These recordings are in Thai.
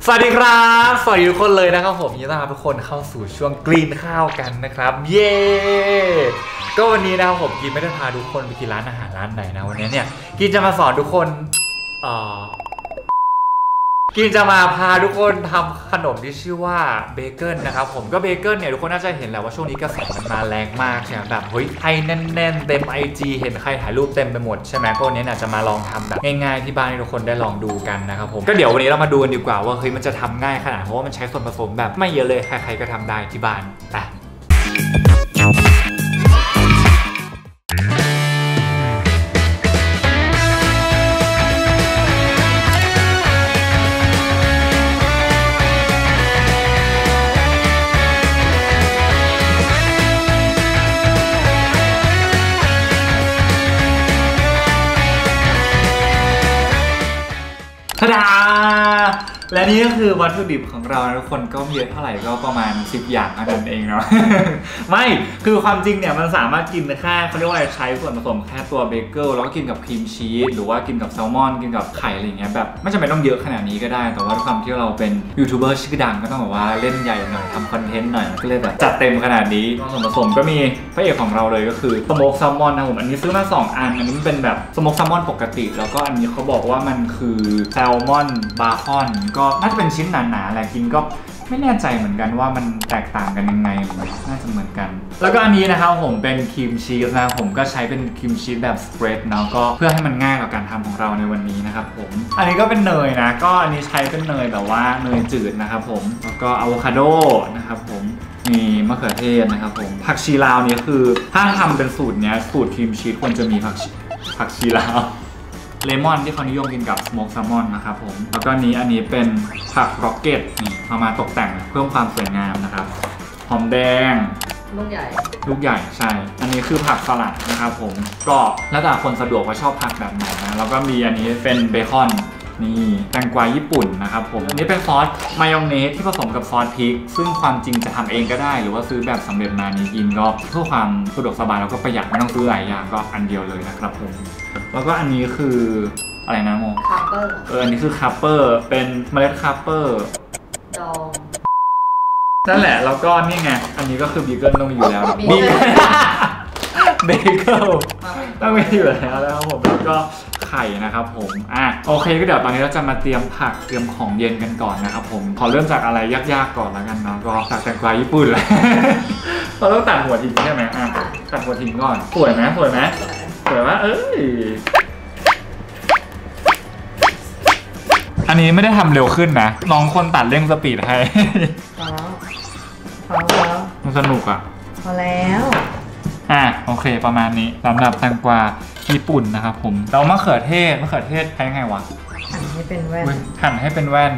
สวัสดีครับสวัสดีทุกคนเลยนะครับผมยินดีต้อนรับทุกคนเข้าสู่ช่วงกรีนข้าวกันนะครับเย้ก็วันนี้นะครับผมกินไม่ได้พาทุกคนไปกินร้านอาหารร้านไหนนะวันนี้เนี่ยกินจะมาสอนทุกคนกินจะมาพาทุกคนทำขนมที่ชื่อว่าเบเกิลนะครับผมก็เบเกิลเนี่ยทุกคนน่าจะเห็นแล้วว่าช่วงนี้กระแสมันมาแรงมากใช่ไหมแบบเฮ้ยไทยแน่นๆเต็ม IG เห็นใครถ่ายรูปเต็มไปหมดใช่ไหมก็วันนี้เนี่ยจะมาลองทำแบบง่ายๆที่บ้านให้ทุกคนได้ลองดูกันนะครับผมก็เดี๋ยววันนี้เรามาดูกันดีกว่าว่าเฮ้ยมันจะทำง่ายขนาดเพราะว่ามันใช้ส่วนผสมแบบไม่เยอะเลยใครๆก็ทำได้ที่บ้านไปทะดาและนี่ก็คือวัตถุดิบของเราทุกคนก็เยอะเท่าไหร่ก็ประมาณ10อย่างเท่านั้นเองเนาะ ไม่คือความจริงเนี่ยมันสามารถกินแค่เขาเรียกว่าใช้ส่วนผสมแค่ตัวเบเกิลแล้วก็กินกับครีมชีสหรือว่ากินกับแซลมอนกินกับไข่อะไรเงี้ยแบบไม่จำเป็นต้องเยอะขนาดนี้ก็ได้แต่ว่าด้วยความที่เราเป็นยูทูบเบอร์ชื่อดังก็ต้องแบบว่าเล่นใหญ่หน่อยทำคอนเทนต์หน่อยก็เลยแบบจัดเต็มขนาดนี้ส่วนผสมก็มีพระเอกของเราเลยก็คือสโมกแซลมอนนะผมอันนี้ซื้อมา2 อันอันนี้เป็นแบบสโมกแซลมอนปกติแล้วก็อันนี้เขาบอกว่ามันคือแซลมอนบาคอนก็น่าจะเป็นชิ้นหนาๆแหละกินก็ไม่แน่ใจเหมือนกันว่ามันแตกต่างกันยังไงน่าจะเหมือนกันแล้วก็อันนี้นะครับผมเป็นครีมชีสนะผมก็ใช้เป็นครีมชีสแบบสเปรดเนาะก็เพื่อให้มันง่ายต่อการทำของเราในวันนี้นะครับผมอันนี้ก็เป็นเนยนะก็อันนี้ใช้เป็นเนยแบบว่าเนยจืดนะครับผมแล้วก็อะโวคาโดนะครับผมมีมะเขือเทศนะครับผมผักชีลาวนี่คือถ้าทำเป็นสูตรเนี้ยสูตรครีมชีสควรจะมีผักชีลาวเลมอนที่เขานิยมกินกับสโมกแซลมอนนะครับผมแล้วก็อันนี้เป็นผักร็อกเก็ตนี่เอามาตกแต่งเพิ่มความสวยงามนะครับหอมแดงลูกใหญ่ใช่อันนี้คือผักสลัดนะครับผมก็แล้วแต่คนสะดวกว่าชอบผักแบบไหนนะแล้วก็มีอันนี้เป็นเบคอนนี่แตงกวาญี่ปุ่นนะครับผมอันนี้เป็นซอสมายองเนสที่ผสมกับซอสพริกซึ่งความจริงจะทำเองก็ได้หรือว่าซื้อแบบสำเร็จมานี้กินก็เพื่อความสะดวกสบายแล้วก็ประหยัดไม่ต้องซื้อหลายอย่างก็อันเดียวเลยนะครับผมแล้วก็อันนี้คืออะไรนะโมคัพเปอร์อันนี้คือคัพเปอร์เป็นเมล็ดคัพเปอร์ดองนั่นแหละแล้วก็นี่ไงอันนี้ก็คือบีเกิลต้องมีอยู่แล้วเบเกิลต้องมีอยู่แล้วนะครับผมแล้วก็ไข่นะครับผมโอเคก็เดี๋ยวตอนนี้เราจะมาเตรียมผักเตรียมของเย็นกันก่อนนะครับผมขอเริ่มจากอะไรยากๆก่อนแล้วกันเนาะก็จากแตงกวาญี่ปุ่นเลยเราต้องตัดหัวทิ้งใช่ไหมตัดหัวทิ้งก่อนสวยไหมว่าอันนี้ไม่ได้ทำเร็วขึ้นนะน้องคนตัดเร่งสปีดให้พอแล้วมันสนุกพอแล้วโอเคประมาณนี้สำหรับแตงกวาญี่ปุ่นนะครับผมแล้วมะเขือเทศใช้ไงวะหั่นให้เป็นแว่น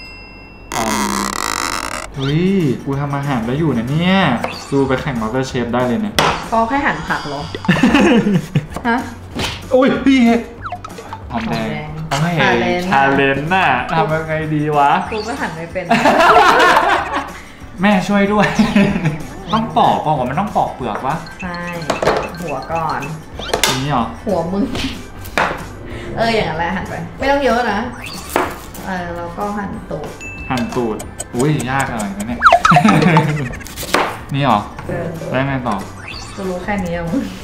เฮ้ยกูทำอาหารแล้วอยู่นะเนี่ยดูไปแข่งมาสเตอร์เชฟได้เลยเนี่ยก็แค่หั่นผักหรอฮะอุ้ยพี่หอมแดงชาเลนจ์น่ะทำยังไงดีวะกูก็หั่นไม่เป็นแม่ช่วยด้วยต้องปอกว่ามันต้องปอกเปลือกวะใช่หัวก่อนนี้เหรอหัวมึงอย่างนั้นแหละหั่นไปไม่ต้องเยอะนะแล้วก็หั่นตูดอุ้ยยากอะไรกันเนี่ยนี่เหรอได้ไงต่อจะรู้แค่นี้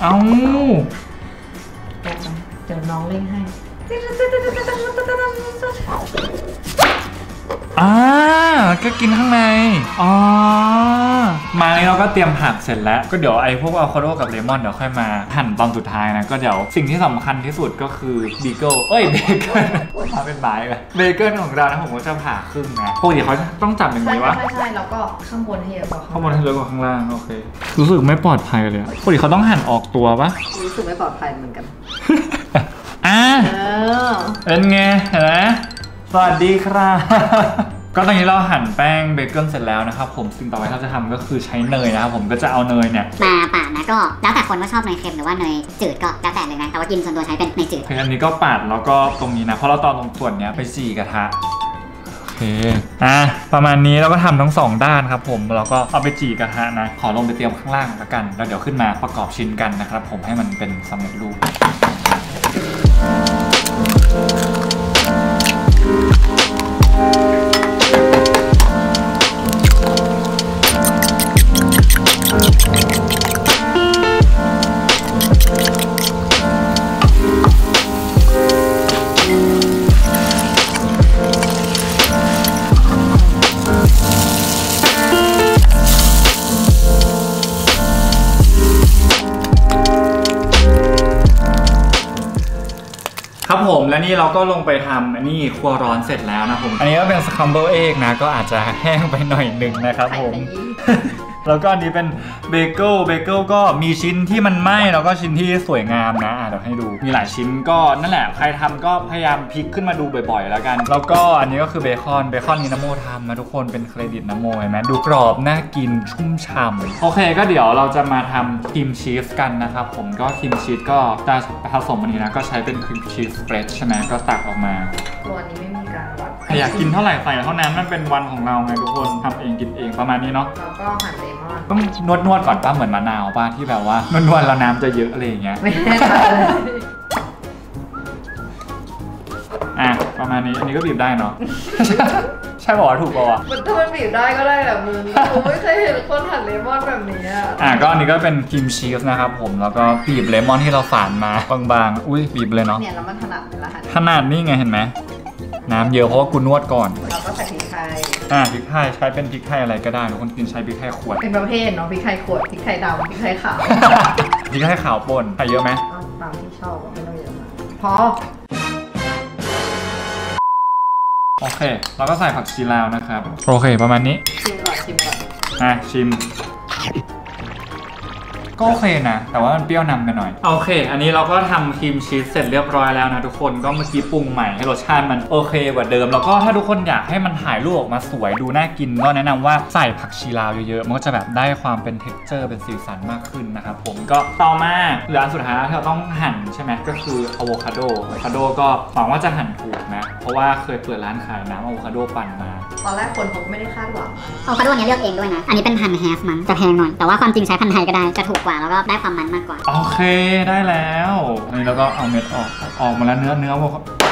เดี๋ยวน้องเล่นให้ก็กินข้างในมานี้เราก็เตรียมผักเสร็จแล้วก็เดี๋ยวไอ้พวกอะโวคาโดกับเลมอนเดี๋ยวค่อยมาหั่นตอนสุดท้ายนะก็เดี๋ยวสิ่งที่สำคัญที่สุดก็คือเบเกิลมาเป็นไม้เลยเบเกิลของเรานะผมก็จะผ่าครึ่งนะปกติเขาต้องจับอย่างนี้วะใช่แล้วก็ข้างบนให้เยอะกว่าข้างบนให้เยอะกว่าข้างล่างโอเครู้สึกไม่ปลอดภัยเลยปกติเขาต้องหั่นออกตัวปะรู้สึกไม่ปลอดภัยเหมือนกันเป็นไงเห็นไหมสวัสดีครับก็ตอนนี้เราหั่นแป้งเบเกิลเสร็จแล้วนะครับผมสิ่งต่อไปที่เราจะทำก็คือใช้เนยนะครับผมก็จะเอาเนยเนี่ยมาปาดนะก็แล้วแต่คนว่าชอบเนยเค็มหรือว่าเนยจืดก็แล้วแต่เลยนะแต่ว่ากินส่วนตัวใช้เป็นเนยจืดอันนี้ก็ปาดแล้วก็ตรงนี้นะเพราะเราตอนตรงส่วนนี้ไปจี่กระทะโอเคประมาณนี้เราก็ทำทั้ง2ด้านครับผมแล้วก็เอาไปจี่กระทะนะขอลงไปเตรียมข้างล่างแล้วกันแล้วเดี๋ยวขึ้นมาประกอบชิ้นกันนะครับผมให้มันเป็นสำเร็จรูปเนี่เราก็ลงไปทำอันนี้ครัวร้อนเสร็จแล้วนะผมอันนี้ก็เป็นสครัมเบิลเอ็กนะก็อาจจะแห้งไปหน่อยหนึ่งนะครับผมแล้วก็อันนี้เป็นเบเกิลก็มีชิ้นที่มันไหม้แล้วก็ชิ้นที่สวยงามนะเดี๋ยวให้ดูมีหลายชิ้นก็นั่นแหละใครทำก็พยายามพลิกขึ้นมาดูบ่อยๆแล้วกันแล้วก็อันนี้ก็คือเบคอนนี้น้ำโมทำนะทุกคนเป็นเครดิตน้ำโมเห็นไหมดูกรอบน่ากินชุ่มฉ่ำโอเคก็เดี๋ยวเราจะมาทำครีมชีสกันนะครับผมก็ครีมชีสก็จะผสมอันนี้นะก็ใช้เป็นครีมชีสสเปรดใช่ไหมก็ตักออกมาตัวนี้ไม่มีการวัดอยากกินเท่าไหร่ใส่เท่านั้นมันเป็นวันของเราไงทุกคนทำเองกินเองประมาณนี้เนาะแล้วก็หั่นเลมอนต้องนวดก่อนป่ะเหมือนมะนาวป่ะที่แบบว่านวดแล้วน้ำจะเยอะอะไรอย่างเงี้ยไม่แน่ใจประมาณนี้อันนี้ก็บีบได้เนาะใช่บอกว่าถูกป่ะถ้ามันบีบได้ก็ได้แหละมึงผมไม่เคยเห็นคนหั่นเลมอนแบบนี้ก็อันนี้ก็เป็นครีมชีสนะครับผมแล้วก็บีบเลมอนที่เราฝานมาบางๆอุ้ยบีบเลยเนาะเนี่ยแล้วมันถนัดละถนัดนี่ไงเห็นไหมน้ำเยอะเพราะว่ากูนวดก่อนเราก็ใส่พริกไทยพริกไทยใช้เป็นพริกไทยอะไรก็ได้ทุกคนกินใช้พริกไทยขวดเป็นประเภทเนาะพริกไทยขวดพริกไทยดำพริกไทยขาวพริกไทยขาวป่นใส่เยอะไหมตามที่ชอบไม่ต้องเยอะมากพอโอเคเราก็ใส่ผักชีลาวนะครับโอเคประมาณนี้ชิมก่อนชิมก็โอเคนะแต่ว่ามันเปรี้ยวนำไปหน่อยโอเคอันนี้เราก็ทำครีมชีสเสร็จเรียบร้อยแล้วนะทุกคนก็เมื่อกี้ปรุงใหม่ให้รสชาติมันโอเคกว่าเดิมแล้วก็ถ้าทุกคนอยากให้มันถ่ายรูปออกมาสวยดูน่ากินก็แนะนำว่าใส่ผักชีลาวเยอะๆมันก็จะแบบได้ความเป็นเท็กเจอร์เป็นสีสันมากขึ้นนะครับผมก็ต่อมาเหลืออันสุดท้ายที่เราต้องหั่นใช่ไหมก็คืออะโวคาโดก็หวังว่าจะหั่นถูกนะเพราะว่าเคยเปิดร้านขายน้ำอะโวคาโดปั่นมาตอนแรกคนผมไม่ได้คาดหวังอะโวคาโดนี้เลือกเองด้วยนะอันนี้เป็นพันธุ์แฮฟมั้งจะแพงหน่อยแต่ว่าความจริงใช้พันธุ์ไทยก็ได้จะถูกกว่าแล้วก็ได้ความมันมากกว่าโอเคได้แล้วนี่แล้วก็เอาเม็ดออกมาแล้วเนื้อ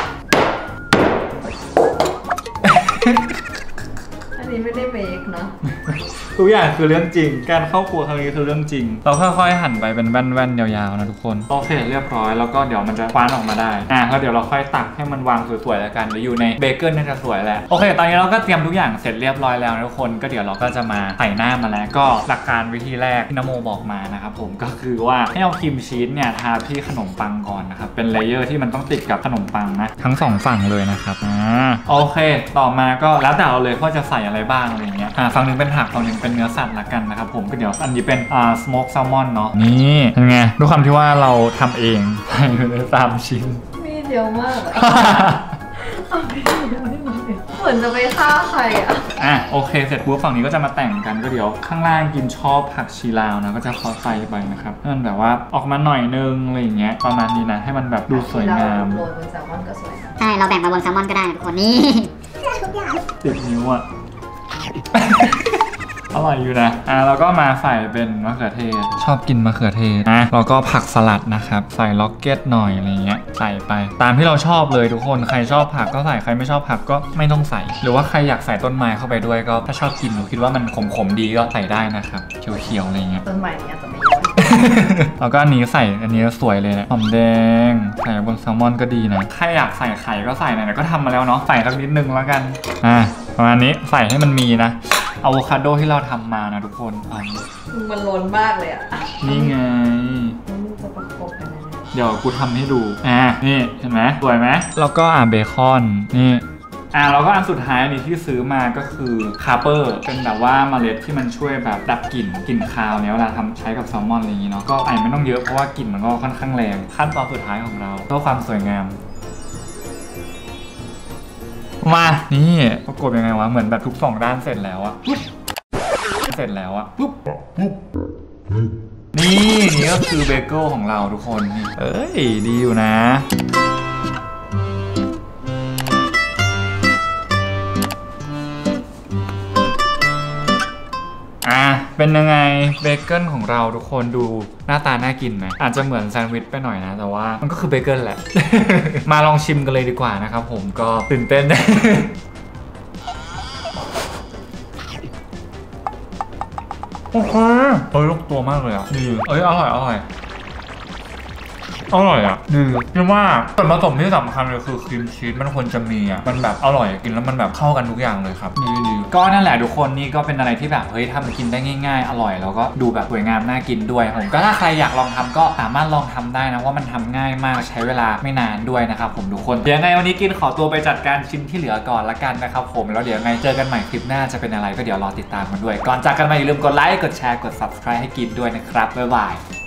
อันนี้ไม่ได้เมคเนาะทุกอย่างคือเรื่องจริงการเข้าครัวครั้งนี้คือเรื่องจริงเราค่อยๆหั่นไปเป็นแว่นๆยาวๆนะทุกคนโอเคเรียบร้อยแล้วก็เดี๋ยวมันจะคว้านออกมาได้แล้วเดี๋ยวเราค่อยตักให้มันวางสวยๆแล้วกันเดี๋ยวอยู่ในเบเกิลน่าจะสวยแหละโอเคตอนนี้เราก็เตรียมทุกอย่างเสร็จเรียบร้อยแล้วทุกคนก็เดี๋ยวเราก็จะมาใส่หน้ามาแล้วก็หลักการวิธีแรกที่นโมบอกมานะครับผมก็คือว่าให้เอาครีมชีสเนี่ยทาที่ขนมปังก่อนนะครับเป็นเลเยอร์ที่มันต้องติดกับขนมปังนะทั้ง2ฝั่งเลยนะครับโอเคต่อมาก็แล้วแต่เราเลยว่าจะใส่อะไรบ้างอะไรเงี้ยฝั่งนึงเป็นผักฝั่งนึงเป็นเนื้อสัตว์ละกันนะครับผมก็เดี๋ยวอันนี้เป็นสโมกแซลมอนเนาะนี่เป็นไงด้วยความที่ว่าเราทำเองใส่ไปเลย3 ชิ้นมีเดียวมากเหมือนจะไปฆ่าใครโอเคเสร็จปุ๊บฝั่งนี้ก็จะมาแต่งกันก็เดี๋ยวข้างล่างกินชอบผักชีลาวนะก็จะขอใส่ไปนะครับให้มันแบบว่าออกมาหน่อยนึงอะไรอย่างเงี้ยประมาณนี้นะให้มันแบบดูสวยงามโรยบนแซลมอนก็สวยใช่เราแบ่งมาบนแซลมอนก็ได้ทุกคนนี่ติดนิ้วอร่อยอยู่นะเราก็มาใส่เป็นมะเขือเทศชอบกินมะเขือเทศแล้วก็ผักสลัดนะครับใส่ล็อกเก็ตหน่อยอะไรเงี้ยใส่ไปตามที่เราชอบเลยทุกคนใครชอบผักก็ใส่ใครไม่ชอบผักก็ไม่ต้องใส่หรือว่าใครอยากใส่ต้นไม้เข้าไปด้วยก็ถ้าชอบกินหนูคิดว่ามันขมๆดีก็ใส่ได้นะครับเขียวๆอะไรเงี้ยต้นไม้เนี่ยจะไม่แล้วก็อันนี้ใส่อันนี้สวยเลยนะหอมแดงใส่บนแซลมอนก็ดีนะใครอยากใส่ไข่ก็ใส่นะก็ทำมาแล้วเนาะใส่สักนิดนึงแล้วกันประมาณนี้ใส่ให้มันมีนะอะโวคาโดที่เราทำมานะทุกคนมันล้นมากเลยนี่ไงจะประกบกันนะเดี๋ยวกูทำให้ดูนี่เห็นไหมสวยไหมแล้วก็เบคอนนี่แล้วก็อันสุดท้ายนี่ที่ซื้อมาก็คือคาร์เปอร์เป็นแบบว่าเมล็ดที่มันช่วยแบบดับกลิ่นคาวเนี่ยเวลาทำใช้กับแซลมอนอะไรอย่างงี้เนาะก็ใส่ไม่ต้องเยอะเพราะว่ากลิ่นมันก็ค่อนข้างแรงขั้นตอนสุดท้ายของเราเพื่อความสวยงามมานี่ประกบยังไงวะเหมือนแบบทุก2 ด้านเสร็จแล้วอะปุ๊บนี่ก็คือเบเกิลของเราทุกคนนี่ดีอยู่นะเป็นยังไงเบเกิลของเราทุกคนดูหน้าตาน่ากินไหมอาจจะเหมือนแซนด์วิชไปหน่อยนะแต่ว่ามันก็คือเบเกิลแหละ มาลองชิมกันเลยดีกว่านะครับผมก็ตื่นเต้น โอเคลูกตัวมากเลยอ่ะดีอร่อยอร่อยอ่ะคิดว่าส่วนผสมที่สำคัญเลยคือครีมชีสมันควรจะมีอ่ะมันแบบอร่อยกินแล้วมันแบบเข้ากันทุกอย่างเลยครับดีก็นั่นแหละทุกคนนี่ก็เป็นอะไรที่แบบเฮ้ยทำกินได้ง่ายๆอร่อยแล้วก็ดูแบบสวยงามน่ากินด้วยผมก็ถ้าใครอยากลองทำก็สามารถลองทำได้นะว่ามันทำง่ายมากใช้เวลาไม่นานด้วยนะครับผมทุกคนเดี๋ยวไงวันนี้กินขอตัวไปจัดการชิ้นที่เหลือก่อนละกันนะครับผมแล้วเดี๋ยวไงเจอกันใหม่คลิปหน้าจะเป็นอะไรก็เดี๋ยวรอติดตามกันด้วยก่อนจากกันมาอย่าลืมกดไลค์กดแชร์กด subscribe ให้กินด้วยนะครับบ๊ายบาย